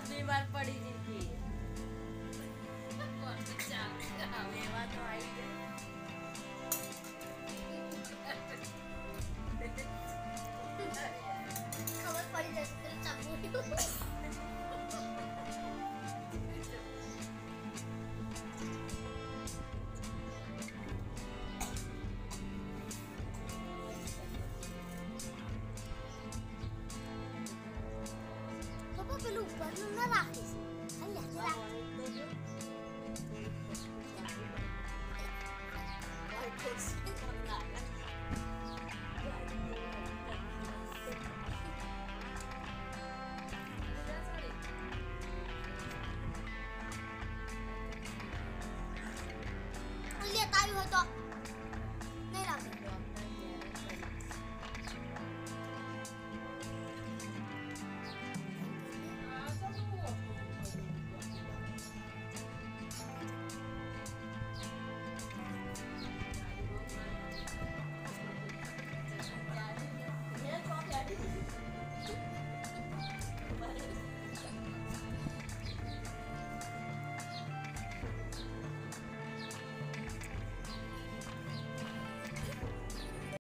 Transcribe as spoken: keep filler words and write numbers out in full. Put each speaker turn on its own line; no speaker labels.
બીમાર પડી દીધી કોણ ચાલ એવા તો આવી ગઈ
ખબર પડી જશે તો ચાકુ પપ્પા પેલું ઉપરનું ના રાખીશ